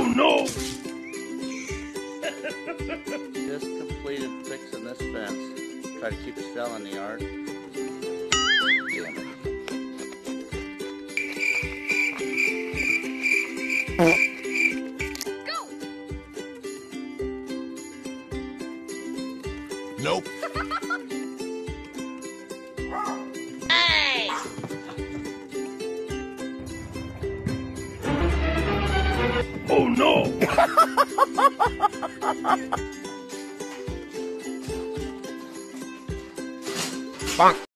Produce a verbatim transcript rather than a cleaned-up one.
no! Just completed fixing this fence. Try to keep a cell in the yard. Damn it. Go! Nope. Hey! Oh no! Bonk.